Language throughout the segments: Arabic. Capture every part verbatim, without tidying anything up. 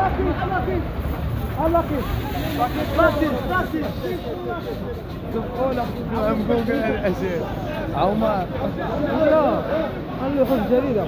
الله كيف راسي راسي تقول ام جوجل الاشياء عمر لا خلي يخرج جريده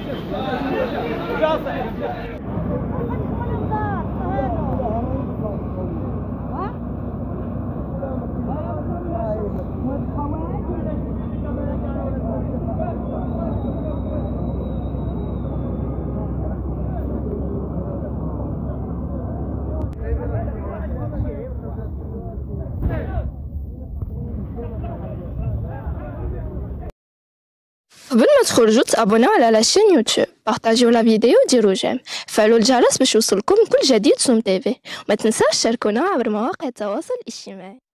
قبل ما تخرجوا تابوناو على لاشين يوتيوب، بارطاجيو لا فيديو وديروا جيم، فعلوا الجرس باش يوصلكم كل جديد سوم تيفي، وما تنساوش تشاركونا عبر مواقع التواصل الاجتماعي.